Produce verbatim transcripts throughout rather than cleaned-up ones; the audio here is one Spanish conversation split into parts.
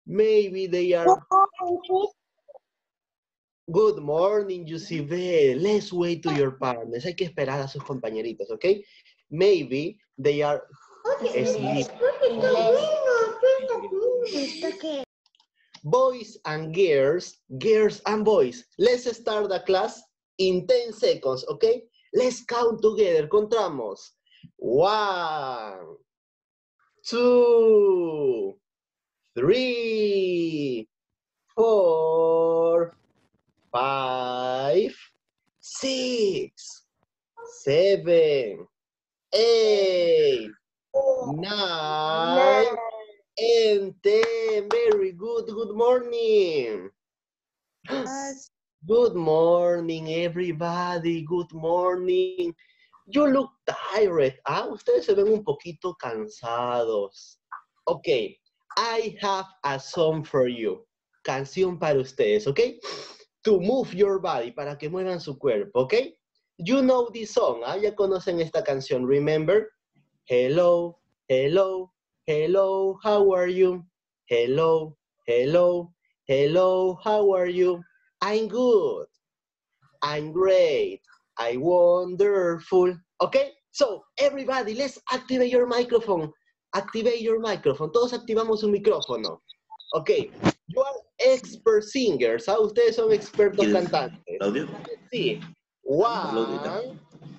Maybe they are... Good morning, Yusibel. Let's wait to your partners. Hay que esperar a sus compañeritos, ¿ok? Maybe they are asleep. Boys and girls, girls and boys. Let's start the class in ten seconds, ¿ok? Let's count together. Contamos. One, two, three, four, five, six, seven, eight, nine, and ten. Very good. Good morning. Good morning, everybody. Good morning. You look tired. Ah, ustedes se ven un poquito cansados. Ok. I have a song for you. Canción para ustedes, ¿ok? To move your body, para que muevan su cuerpo, ¿ok? You know this song, ¿ah? Ya conocen esta canción, remember? Hello, hello, hello, how are you? Hello, hello, hello, how are you? I'm good, I'm great, I'm wonderful. ¿Ok? So, everybody, let's activate your microphone. Activate your microphone. Todos activamos un micrófono. Ok, you are expert singers, ¿ah? Ustedes son expertos cantantes. ¿Audio? Sí. One,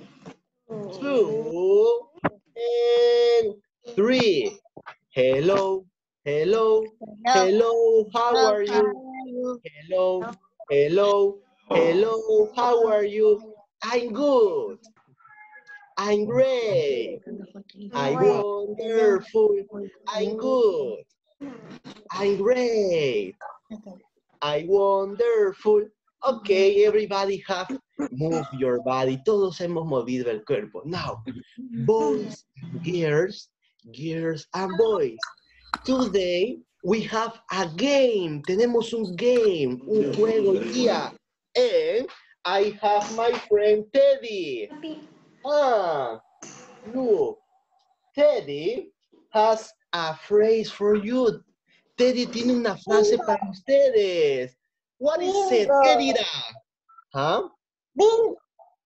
two, and three. Hello, hello, hello, how are you? Hello, hello, hello, how are you? I'm good. I'm great. I'm wonderful. I'm good. I'm great. I'm wonderful. Okay, everybody have moved your body. Todos hemos movido el cuerpo. Now, boys, girls, girls and boys. Today we have a game. Tenemos un game, un juego hoy día. And I have my friend Teddy. Ah, look, Teddy has a phrase for you. Teddy tiene una frase para ustedes. What is it? ¿Qué dirá? ¿Ah? Bingo.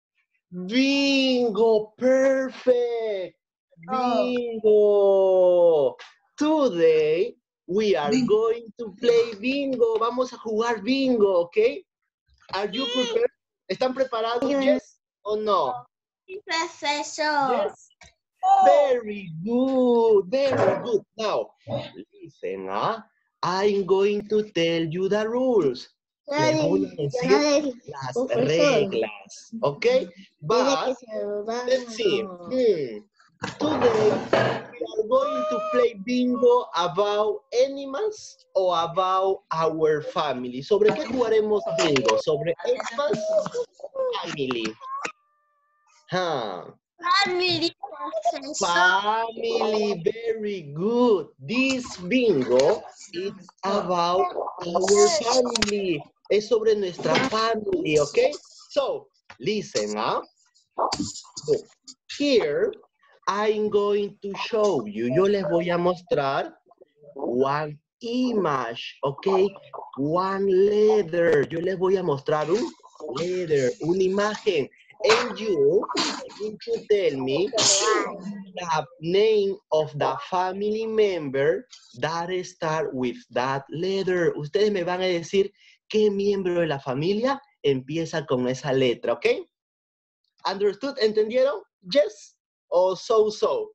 Bingo, perfect. Bingo. Today we are going to play bingo. Vamos a jugar bingo, ¿ok? Are you prepared? ¿Están preparados? Yes o no? Profesor. Yes. Very good, very good. Now, listen, huh? I'm going to tell you the rules. Les voy a decir las reglas, ¿ok? But, let's see. Hmm. Today, we are going to play bingo about animals or about our family. ¿Sobre qué jugaremos bingo? ¿Sobre animals o family? Huh. Family. Family, very good. This bingo is about our family. Es sobre nuestra family, okay? So, listen up. So, here, I'm going to show you. Yo les voy a mostrar one image, okay? One letter. Yo les voy a mostrar un letter, una imagen. And you need to tell me the name of the family member that start with that letter. Ustedes me van a decir qué miembro de la familia empieza con esa letra, ¿ok? Understood? ¿Entendieron? Yes or so so?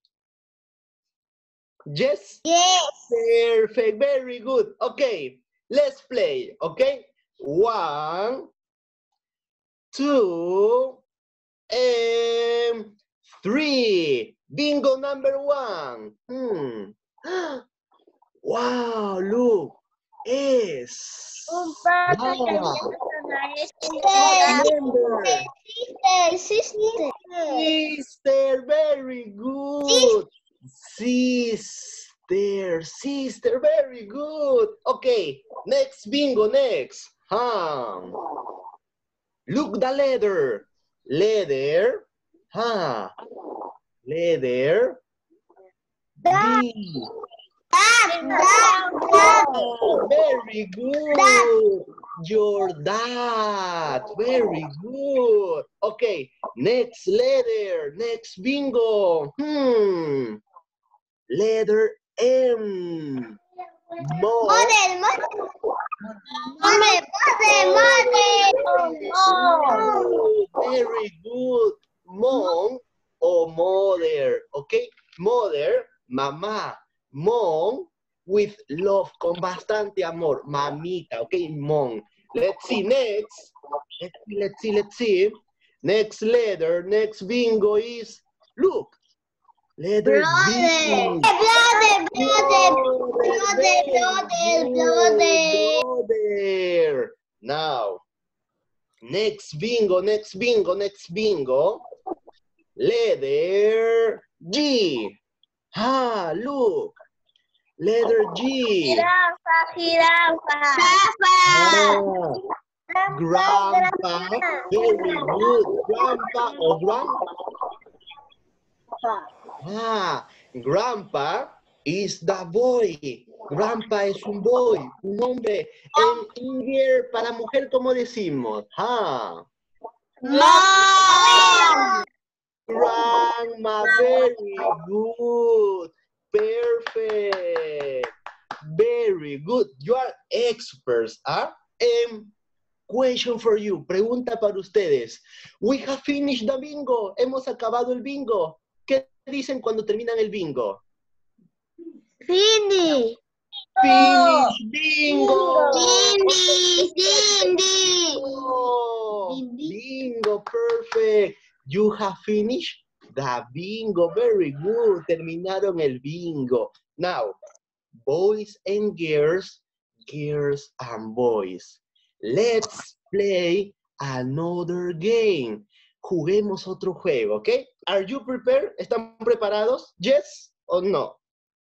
Yes? Yes. Perfect, very good. Okay, let's play, okay? One, two, and three. Bingo number one. Hmm. Wow, look. Es. Wow. Remember. Sister, sister. Sister, very good. Sister, sister, very good. Okay, next bingo, next. Huh. Look the letter. Letter. Huh. Letter. D. Very good. Your dad. Very good. Okay, next letter. Next bingo. Hmm. Letter M. Mo. Model, model. Model, model, model. Very good. Mom or mother. Okay, mother, mamá. Mom with love, con bastante amor. Mamita, okay, mom. Let's see next. Let's see, let's see, let's see. Next letter, next bingo is, look, letter B. Brother, brother, brother, brother, brother. Brother. Now, next bingo, next bingo, next bingo. Letter G. Ah, look. Letter G. Jirafa, jirafa. Jirafa. Ah, grandpa. Very good. Grandpa or grandpa. Ah, grandpa is the boy. Grandpa es un boy, un hombre. En Inger, para mujer, ¿cómo decimos? Ah. Mom. Grandma, very good. Perfect. Very good. You are experts, ¿ah? Um, question for you. Pregunta para ustedes. We have finished the bingo. Hemos acabado el bingo. ¿Qué dicen cuando terminan el bingo? Finish. Finish bingo. Finish, finish. Oh, bingo, perfect. You have finished the bingo. Very good. Terminaron el bingo. Now, boys and girls, girls and boys. Let's play another game. Juguemos otro juego, ¿ok? Are you prepared? ¿Están preparados? Yes or no?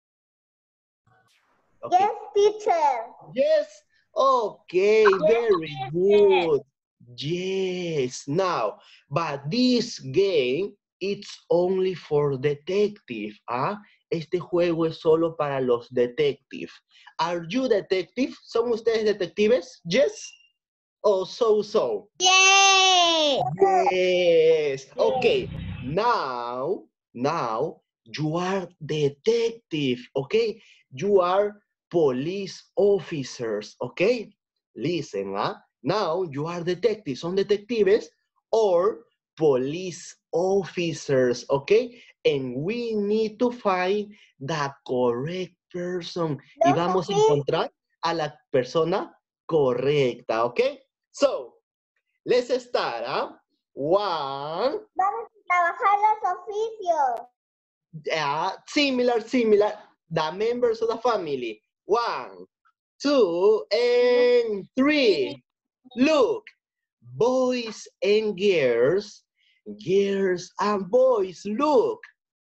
Okay. Yes, teacher. Yes? Okay, very good. Yes. Now, but this game, it's only for detective. ¿Ah? Este juego es solo para los detectives. Are you detective? ¿Son ustedes detectives? Yes? Or so-so? Yay. Yes. Okay. Now, now, you are detective, okay? You are police officers, okay? Listen, huh? Now you are detectives. Son detectives or police officers, okay? And we need to find the correct person. Y vamos a encontrar a la persona correcta, okay? So, let's start, huh? One. Vamos a trabajar los oficios. Uh, similar, similar, the members of the family. One, two, and three. Look, boys and girls, girls and boys, look.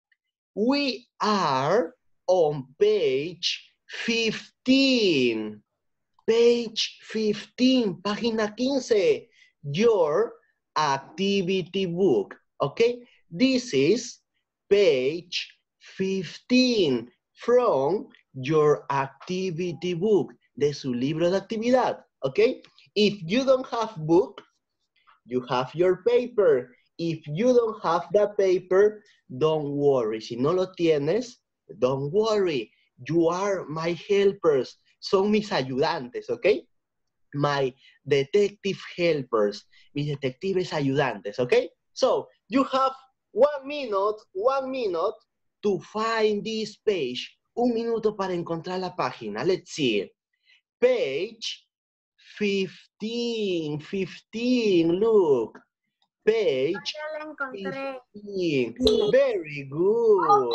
We are on page fifteen. Page fifteen, página quince. Your activity book, okay? This is page fifteen from your activity book, de su libro de actividad, okay? If you don't have book, you have your paper. If you don't have the paper, don't worry. Si no lo tienes, don't worry. You are my helpers. Son mis ayudantes, okay? My detective helpers. Mis detectives ayudantes, okay? So, you have one minute, one minute to find this page. Un minuto para encontrar la página. Let's see. Page fifteen, fifteen, look. Page fifteen. Very good.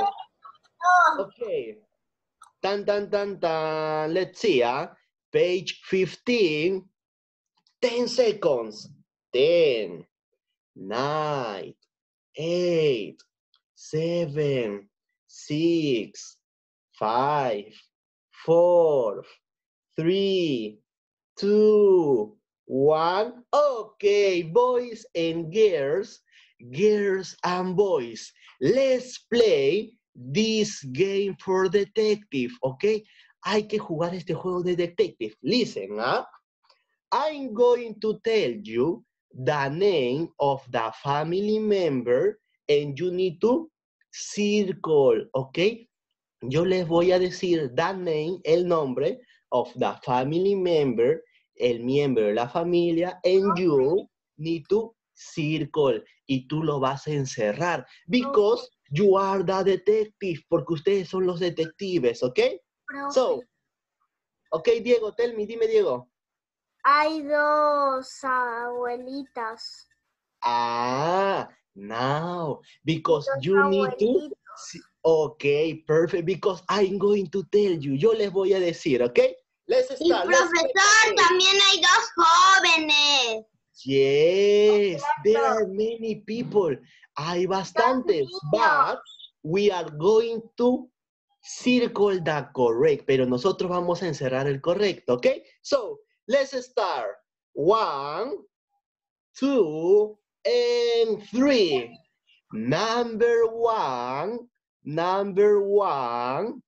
Okay. Tan, tan, tan, tan. Let's see, huh? Page fifteen. ten seconds. ten, nine, eight, seven, six, five, four, three, two, one. Okay, boys and girls, girls and boys, let's play this game for detective, okay? hay que jugar este juego de detective. Listen, ¿ah? ¿eh? I'm going to tell you the name of the family member and you need to circle, ¿ok? Yo les voy a decir the name, el nombre of the family member, el miembro de la familia, and you need to circle. Y tú lo vas a encerrar. Because you are the detective. Porque ustedes son los detectives, ¿ok? So, ok, Diego, tell me, dime, Diego. Hay dos abuelitas. Ah, now, because you need to... Ok, perfect, because I'm going to tell you. Yo les voy a decir, ¿ok? Let's start. Y profesor, también hay dos jóvenes. Yes, there are many people. Hay bastantes, but we are going to circle the correct. Pero nosotros vamos a encerrar el correcto, ¿ok? So, let's start. One, two, and three. Number one, number one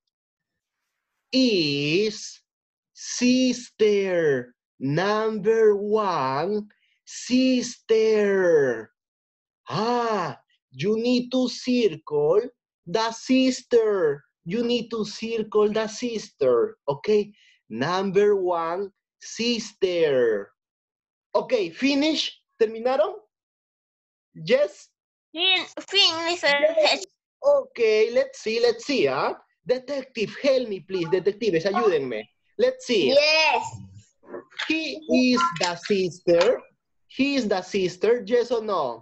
is sister. Number one, sister. Ah, you need to circle the sister. You need to circle the sister. Okay, number one, sister. Okay, finish. ¿Terminaron? Yes? Finish. Yes. Okay, let's see, let's see, huh? Detective, help me, please. Detectives, ayúdenme. Let's see. Yes. He is the sister. He is the sister, yes or no?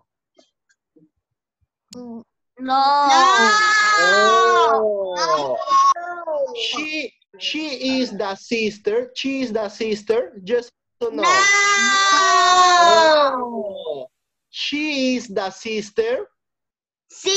No. Oh. She, she is the sister. She is the sister, yes or no? No. Oh. She is the sister. Sí.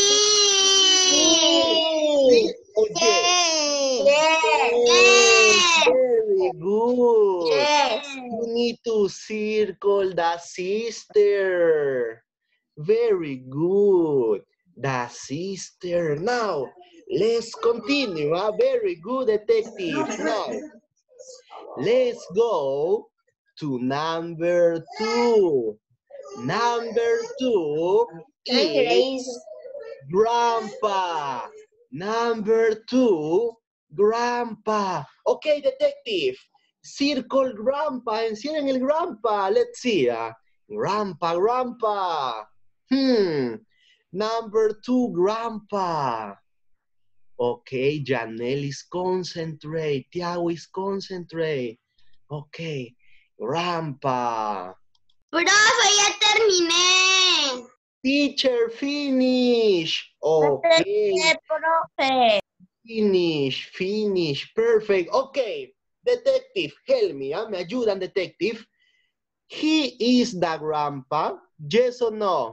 Sí. Okay. Yes. Yes. Very good. Yes. You need to circle the sister. Very good. The sister. Now, let's continue. A very good detective. Now, let's go to number two. Number two is grandpa. Number two, grandpa. Okay, detective. Circle grandpa. Encierren el grandpa. Let's see. Uh, grandpa, grandpa. Hmm. Number two, grandpa. Okay, Janelle is concentrate. Tiago is concentrate. Okay, grandpa. Profe, ya terminé. Teacher, finish. Okay. Profe. Finish, finish. Perfect. Okay. Detective, help me. ¿eh? Me ayudan, detective. He is the grandpa. Yes or no?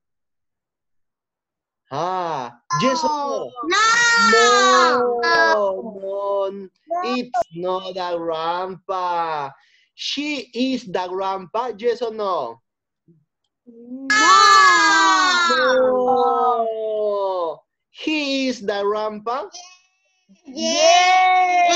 Ah, yes or no? No. No, no, it's not the grandpa. She is the grandpa. Yes or no? No. No. He is the grandpa. Yes.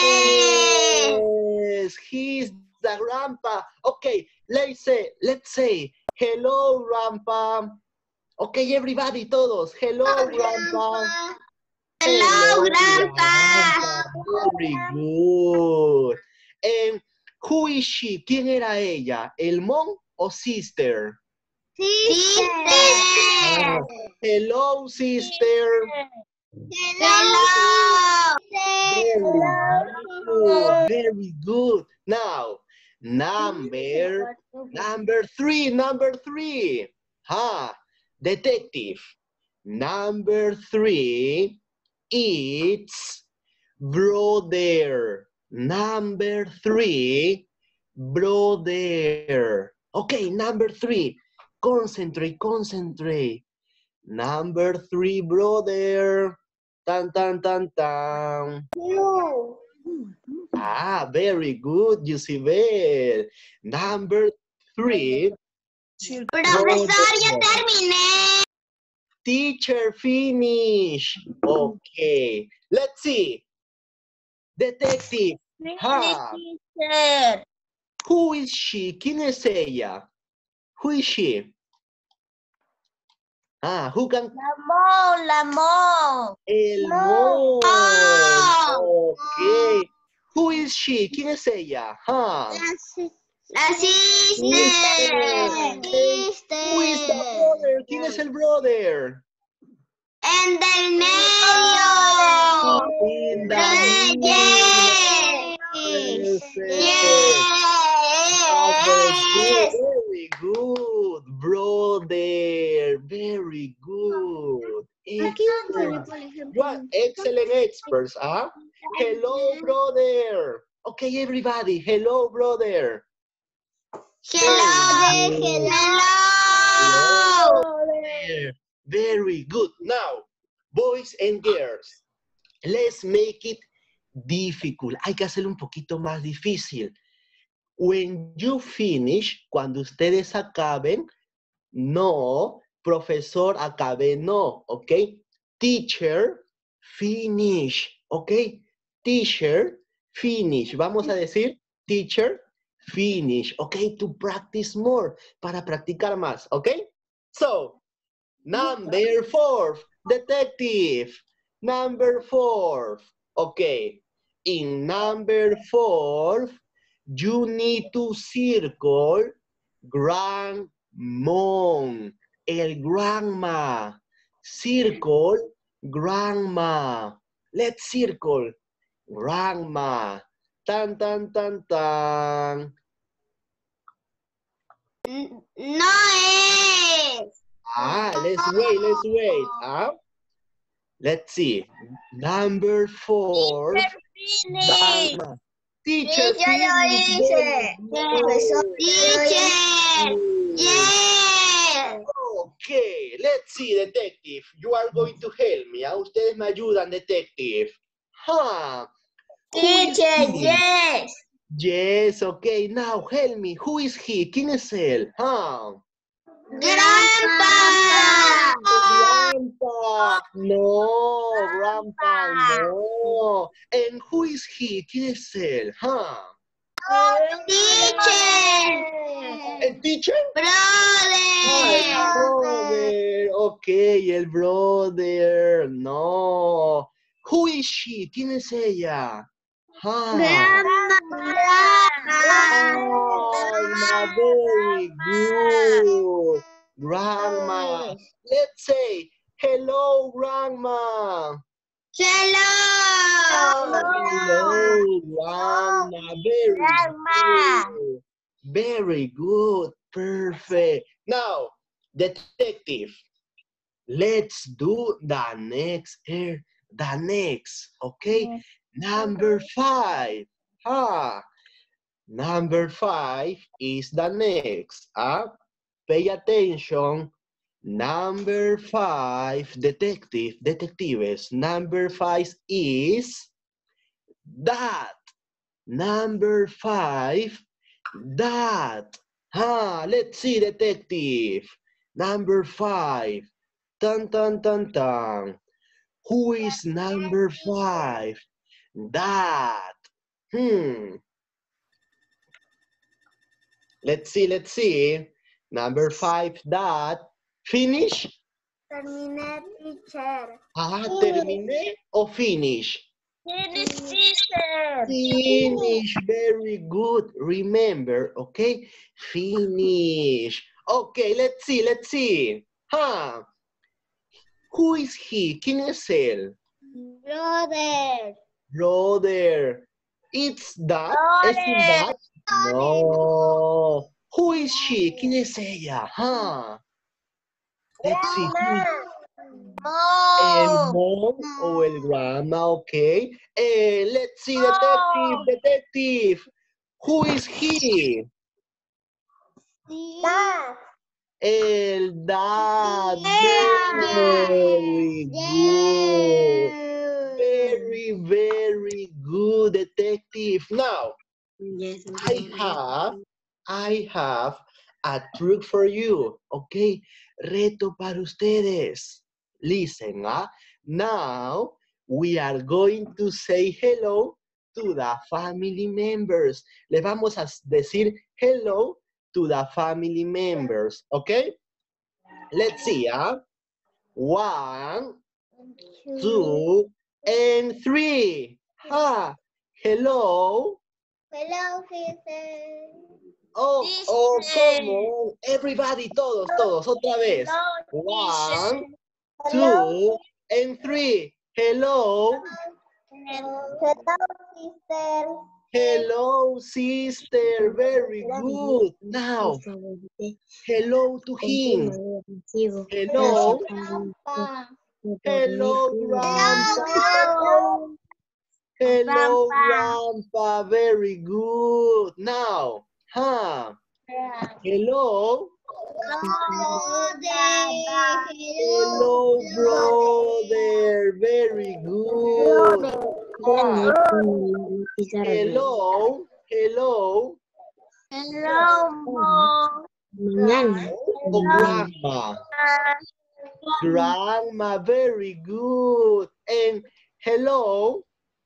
Yes, he's the grandpa. Okay, let's say, let's say, hello, grandpa. Okay, everybody, todos. Hello, grandpa. Hello, grandpa. Very good. And who is she? ¿Quién era ella? ¿El mom o sister? Sister. Ah, hello, sister. Hello. Very good. Very good. Now, number, number three, number three. Huh? Detective. Number three, it's brother. Number three, brother. Okay, number three. Concentrate, concentrate. Number three, brother. Tan, tan, tan, tan. You. Ah, very good, Yusibel. Number three. Profesor, ya terminé. Teacher, finish. Okay. Let's see. Detective. Ha. Teacher. Who is she? ¿Quién es ella? Who is she? Ah, who can... Lamón, Lamón. El No. Mo. Ok. Who is she? ¿Quién es ella? Ha. La sister. Who is the brother? ¿Quién es el brother? En del medio. In the Yes. Perfect. Yes. Very good, brother. Very good. Excellent. You are excellent experts, huh? Hello, brother. Okay, everybody. Hello, brother. Hello. Hello. Brother. Very good. Now, boys and girls, let's make it difficult. Hay que hacerlo un poquito más difícil. When you finish, cuando ustedes acaben, no, profesor, acabe, no, ¿ok? Teacher, finish, ¿ok? Teacher, finish. Vamos a decir, teacher, finish, ¿ok? To practice more, para practicar más, ¿ok? So, number four, detective. Number four, ¿ok? In number four, you need to circle grandmom, el grandma. Circle grandma. Let's circle grandma. Tan, tan, tan, tan. No es. Ah, let's wait, let's wait. Ah, let's see. Number four. Finish. Grandma. Teacher, Sí, yo lo finish. hice. Profesor, teacher. Yes. Okay, let's see, detective. You are going to help me. ¿Ah? Ustedes me ayudan, detective. Huh. Teacher, yes. Yes, okay. Now help me. Who is he? ¿Quién es él? Huh. Grandpa. Grandpa. No, grandpa, no. And who is he? ¿Quién es él? Huh. Teacher. ¿El teacher? Brother. El brother. Okay, el brother. No. Who is she? ¿Quién es ella? Ah. Grandma, very good. Grandma. Let's say, hello, grandma. Hello. Hello, grandma. Very Grandma. good. Very good. Perfect. Now, detective, let's do the next, er, the next, okay? Number five. Ah, number five is the next. Ah, pay attention. Number five, detective, detectives. Number five is that. Number five, that. Ah, let's see, detective. Number five. Tan, tan, tan, tan. Who is number five? That. Hmm. Let's see, let's see. Number five, that. Finish? Terminé, teacher. Ah, terminé o finish? Finish, teacher. Finish, very good. Remember, okay? Finish. Okay, let's see, let's see. Huh. Who is he? ¿Quién es él? Brother. Brother. It's that. ¿Es un Brother. that? No. Who is she? ¿Quién es ella? Huh. Let's see. Who is el No. mom o el grandma, okay? Eh, let's see, detective, detective. Who is he? Dad. El dad. Very good. Very, very good, detective. Now, I have, I have a trick for you, okay? Reto para ustedes. Listen, ah. Now, we are going to say hello to the family members. Le vamos a decir hello to the family members, okay? Let's see, huh? One, two, and three. Ha! Hello. Hello, sister. Oh, oh, come on. Everybody, todos, todos, otra vez. One, two, and three. Hello. Hello, sister. Hello, sister. Very good. Now, hello to him. Hello. Grandpa. Hello, grandpa. Hello. Hello, Grandpa. grandpa. Very good. Now, huh? Hello. Hello, brother. Very good. Huh? Hello. Hello. Hello, Mom. Oh, grandma. Grandma. Very good. And hello.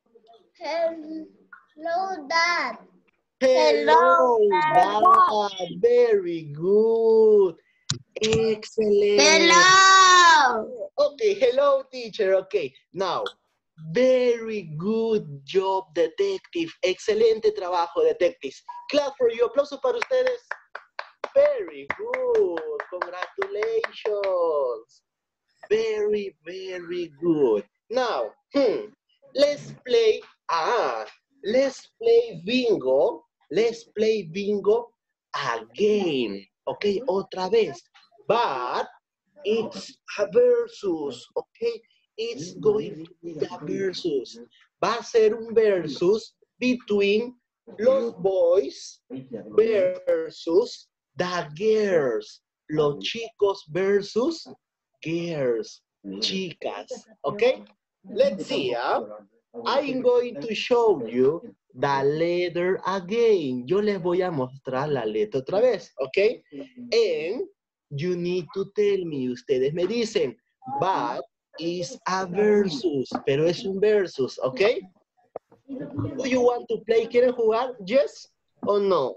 Hello, Dad. Hello, Dad. Very good. Excellent. Hello. Okay, hello, teacher. Okay, now, very good job, detective. Excelente trabajo, detectives. Clap for you. Aplausos para ustedes. Very good. Congratulations. Very, very good. Now, hmm, let's play. Ah, let's play bingo. Let's play bingo again. Okay, otra vez. But it's a versus. Okay, it's going to be a versus. Va a ser un versus between los boys versus the girls. Los chicos versus girls. Chicas. Okay? Let's see. Huh? I'm going to show you the letter again. Yo les voy a mostrar la letra otra vez. Okay? And you need to tell me. Ustedes me dicen, but is a versus. Pero es un versus. Okay? Do you want to play? ¿Quieren jugar? Yes or no?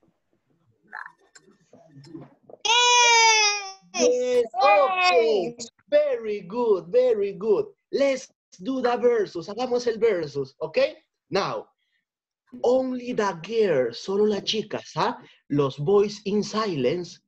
Yes, okay. Very good, very good. Let's do the versus. Hagamos el versus, okay? Now, only the girls, solo las chicas, ¿ah? Los boys in silence.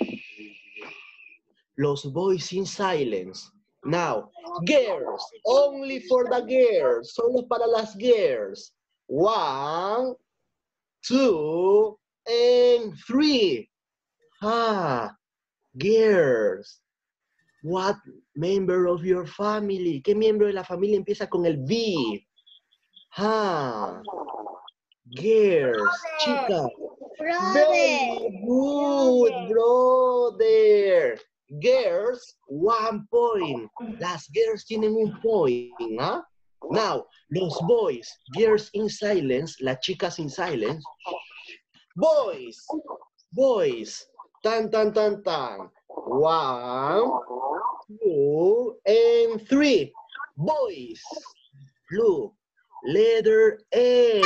Los boys in silence. Now, girls, only for the girls, solo para las girls. One, two, and three. Ah, girls. What member of your family? ¿Qué miembro de la familia empieza con el B? Ah, girls, chicas. Very good, brother. Girls, one point. Las girls tienen un point, ¿ah? Now, los boys, girls in silence, las chicas in silence. Boys, boys, tan, tan, tan, tan. One, two, and three. Boys, blue, letter N.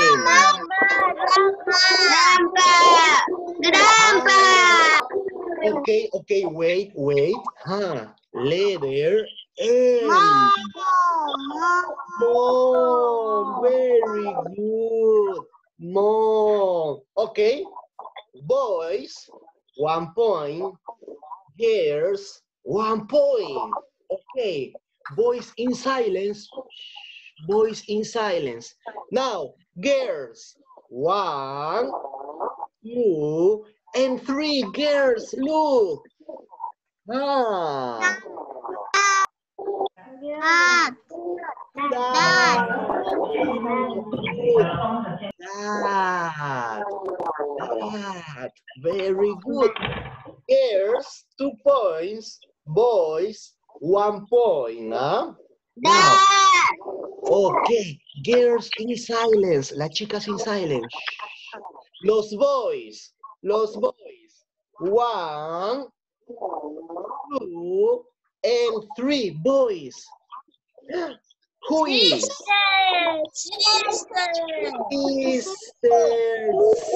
Grandpa. Grandpa. Okay, okay, wait, wait. Huh. Letter N. Mom. Mom, very good. Mom. Okay. Boys, one point. Girls, one point. Okay. Boys in silence. Boys in silence. Now, girls. One, two, and three. Girls, look. Ah. Dad. Dad. Dad. Dad. Very good. Girls, two points. Boys, one point. Huh? Now, Dad. okay. Girls in silence. Las chicas in silence. Los boys. Los boys. One, two, and three. Boys. Who is? Sister.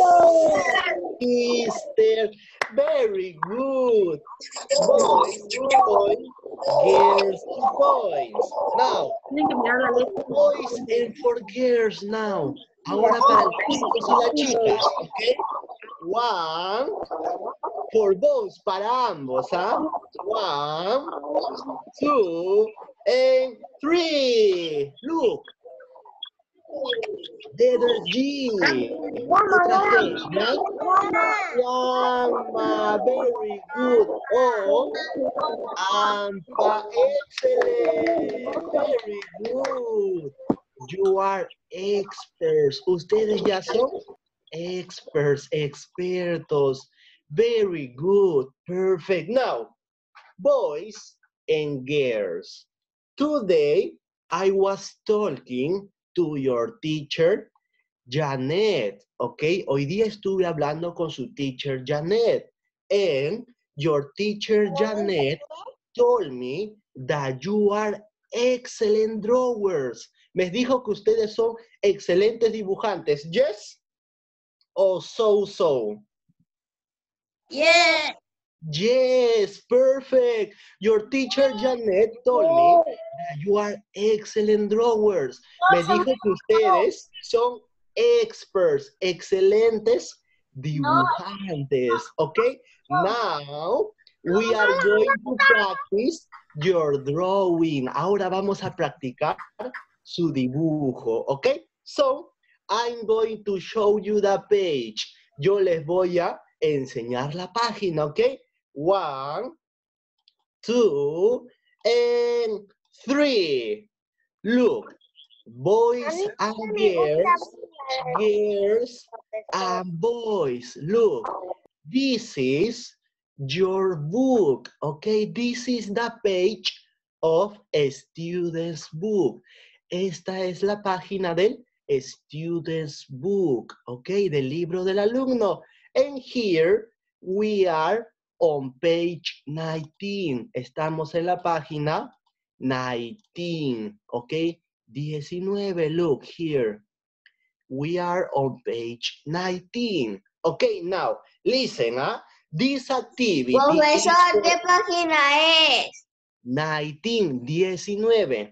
Sister. Very good. Boys, boys, girls, boys. Now, for boys and for girls now. Ahora para los chicos y las chicas, ¿ok? One, for both, para ambos, ¿ah? One, two, and three. Look. Letter G. Otra G, ¿ya? Llama, very good. O, ampa, excellent. Very good. You are experts. Ustedes ya son experts, expertos. Very good. Perfect. Now, boys and girls. Today, I was talking to your teacher, Janet. Okay, hoy día estuve hablando con su teacher, Janet. And your teacher, Janet, told me that you are excellent drawers. Me dijo que ustedes son excelentes dibujantes. Yes? Or so-so? Yes. Yes, perfect. Your teacher, Janet, told me that you are excellent drawers. Me dijo que ustedes son experts, excelentes dibujantes. Okay? Now, we are going to practice your drawing. Ahora vamos a practicar su dibujo. Okay? So, I'm going to show you the page. Yo les voy a enseñar la página, ¿ok? One, two, and three. Look, boys and girls, girls and boys. Look, this is your book, okay? This is the page of a student's book. Esta es la página del student's book, okay? Del libro del alumno. And here we are on page nineteen. Estamos en la página nineteen, okay? diecinueve, look here. We are on page nineteen. Okay, now, listen, huh? This activity Profesor, ¿qué página es? nineteen, diecinueve.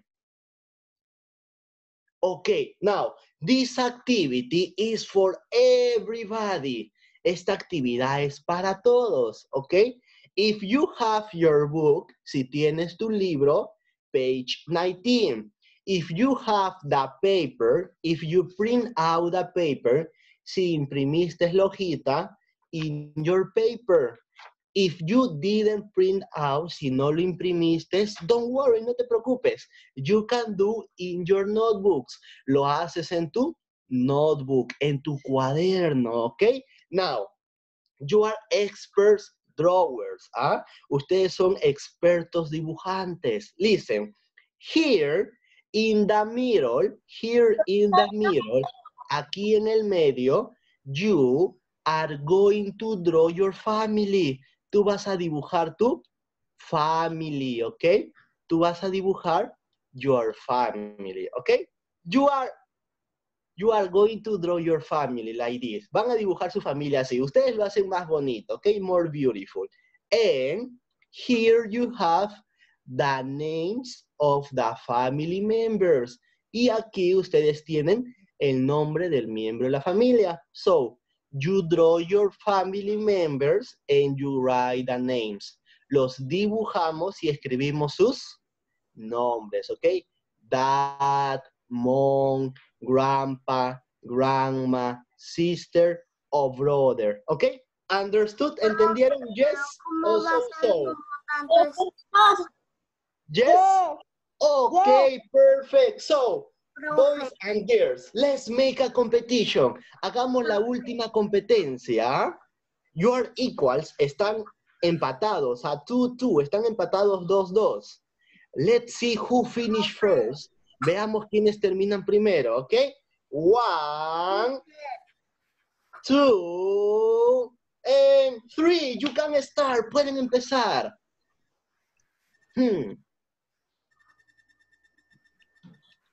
Okay, now, this activity is for everybody. Esta actividad es para todos, ¿ok? If you have your book, si tienes tu libro, page nineteen. If you have the paper, if you print out the paper, si imprimiste la hojita, in your paper. If you didn't print out, si no lo imprimiste, don't worry, no te preocupes. You can do in your notebooks. Lo haces en tu notebook, en tu cuaderno, ¿ok? Now, you are experts drawers. ¿Ah? Ustedes son expertos dibujantes. Listen, here in the middle, here in the middle, aquí en el medio, you are going to draw your family. Tú vas a dibujar tu family, ¿ok? Tú vas a dibujar your family, ¿ok? You are You are going to draw your family like this. Van a dibujar su familia así. Ustedes lo hacen más bonito, ¿ok? More beautiful. And here you have the names of the family members. Y aquí ustedes tienen el nombre del miembro de la familia. So, you draw your family members and you write the names. Los dibujamos y escribimos sus nombres, ¿ok? Dad, mom, grandpa, grandma, sister, or brother. ¿Ok? Understood? ¿Entendieron? Yes or so so? Yes? Okay, perfect. So, boys and girls, let's make a competition. Hagamos la última competencia. Your equals están empatados a two two. Están empatados dos dos. Let's see who finish first. Veamos quiénes terminan primero, ¿ok? One, two, and three. You can start. Pueden empezar. Hmm.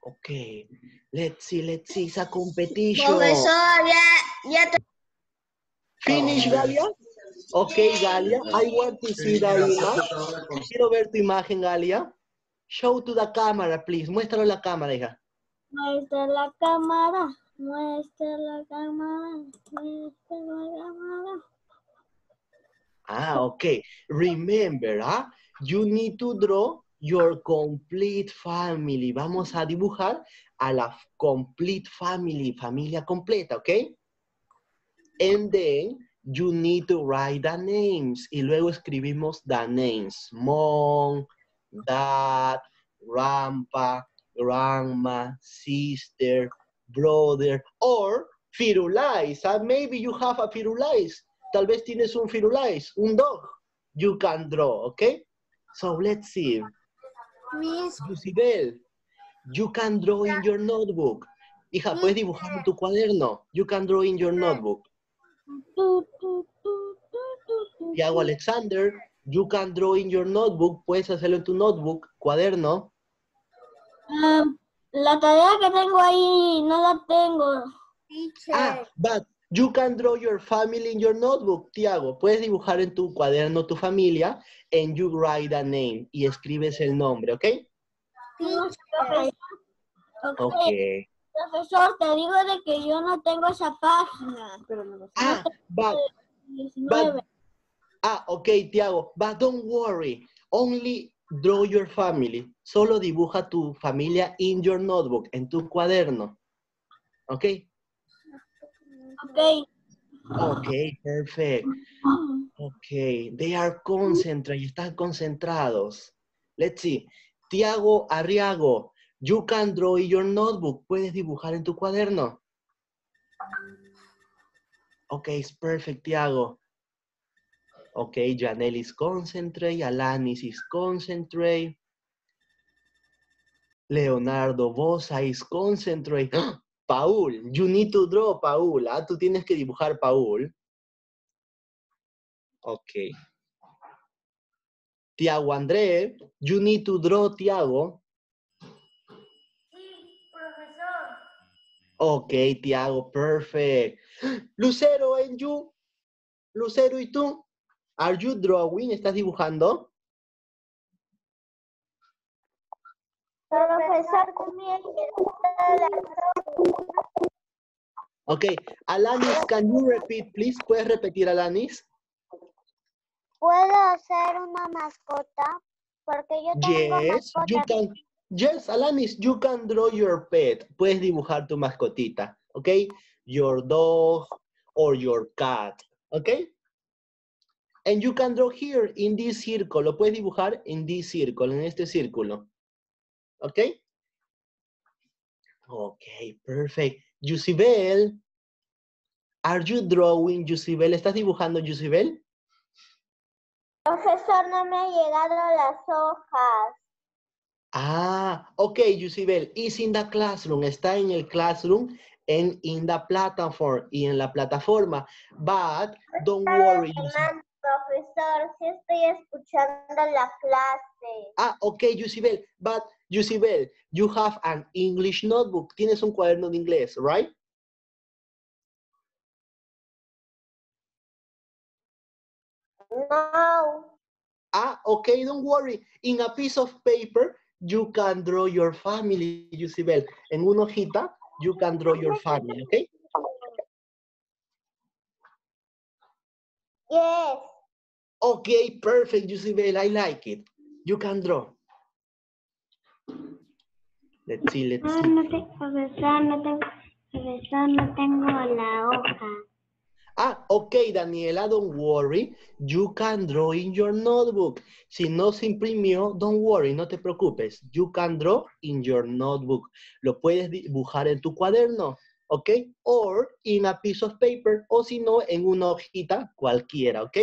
Okay. Let's see, let's see. It's a competition. Profesor, ya, ya te... Finish, Galia. Okay, Galia. I want to see the image. Quiero ver tu imagen, Galia. Show to the camera, please. Muéstralo a la cámara, hija. Muestra la cámara. Muestra la cámara. Muestra la cámara. Ah, okay. Remember, ah, you need to draw your complete family. Vamos a dibujar a la complete family, familia completa, okay? And then you need to write the names. Y luego escribimos the names. Mom, dad, grandpa, grandma, sister, brother, or Firulais. Uh, maybe you have a Firulais. Tal vez tienes un Firulais, un dog. You can draw, okay? So let's see. Miss, Lucibel, you can draw in your notebook. Hija, puedes dibujar en tu cuaderno. You can draw in your notebook. tu, tu, tu, tu, tu, tu, Tiago Alexander, you can draw in your notebook. Puedes hacerlo en tu notebook, cuaderno. Um, la tarea que tengo ahí no la tengo. Ah, but you can draw your family in your notebook, Tiago. Puedes dibujar en tu cuaderno tu familia and you write a name y escribes el nombre, ¿ok? Profesor, Ok. profesor, te digo de que yo no tengo esa página. Ah, but, but, ah, ok, Tiago, but don't worry. Only draw your family. Solo dibuja tu familia in your notebook, en tu cuaderno. ¿Ok? Ok. Ok, perfect. Ok, they are concentrated, están concentrados. Let's see. Tiago Arriago, you can draw in your notebook. Puedes dibujar en tu cuaderno. Ok, it's perfect, Tiago. Ok, Janelle is concentrate, Alanis is concentrate. Leonardo Bosa is concentrate. ¡Ah! Paul, you need to draw, Paul. Ah, tú tienes que dibujar, Paul. Ok. Tiago André, you need to draw, Tiago. Sí, profesor. Ok, Tiago, perfect. Lucero, and you? Lucero, ¿y tú? Are you drawing? ¿Estás dibujando? Profesor, también Ok, Alanis, can you repeat, please? ¿Puedes repetir, Alanis? ¿Puedo hacer una mascota? Porque yo tengo Yes, you mascota. can. Yes, Alanis, you can draw your pet. Puedes dibujar tu mascotita, ok? Your dog or your cat, ok? And you can draw here in this circle. Lo puedes dibujar en this circle, en este círculo, ok? Ok, perfect. Yusibel, are you drawing, Yusibel? ¿Estás dibujando, Yusibel? Profesor, no me han llegado las hojas. Ah, ok, Yusibel. Is in the classroom. Está en el classroom and in the platform. Y en la plataforma. But don't worry, Yusibel. Profesor, sí estoy escuchando la clase. Ah, ok, Yusibel. But, Yusibel, you have an English notebook. Tienes un cuaderno de inglés, right? No. Ah, okay, don't worry. In a piece of paper, you can draw your family, Yusibel. En una hojita, you can draw your family, okay? Yes. Okay, perfect, Yusibel. I like it. You can draw. Let's see, let's Ah, see. no te, profesor, no tengo, profesor, no tengo la hoja. Ah, okay, Daniela, don't worry. You can draw in your notebook. Si no se imprimió, don't worry, no te preocupes. You can draw in your notebook. Lo puedes dibujar en tu cuaderno, ¿ok? Or in a piece of paper, o si no, en una hojita cualquiera, ¿ok?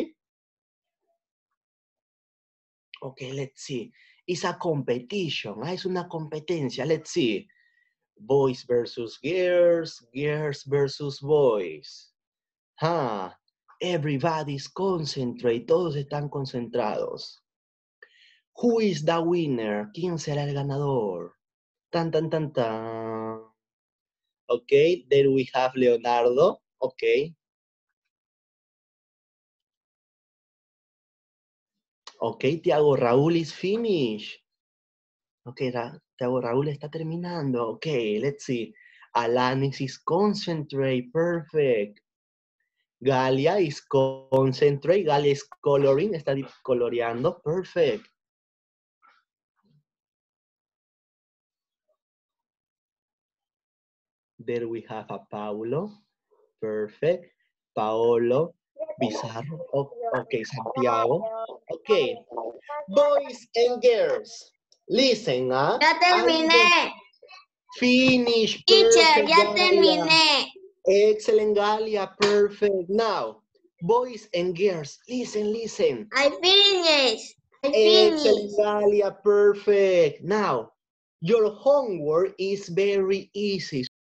Ok, let's see. It's a competition, ah, es una competencia, let's see. Boys versus girls, girls versus boys. Ah, everybody's concentrate, todos están concentrados. Who is the winner? ¿Quién será el ganador? Tan, tan, tan, tan. Okay, there we have Leonardo. Okay. Okay, Tiago Raúl is finished. Okay, Ra Tiago Raúl está terminando. Okay, let's see. Alanis is concentrate. Perfect. Galia is concentrate. Galia is coloring. Está coloreando. Perfect. There we have a Paulo. Perfect. Paolo. Pizarro. Oh, okay, Santiago. Okay. Boys and girls. Listen, ¿ah? Ya terminé. Finish. Teacher, Perfect, ya Galia. terminé. Excellent, Galia. Perfect. Now, boys and girls, listen, listen. I finished. I Excellent, finished. Galia. Perfect. Now, your homework is very easy.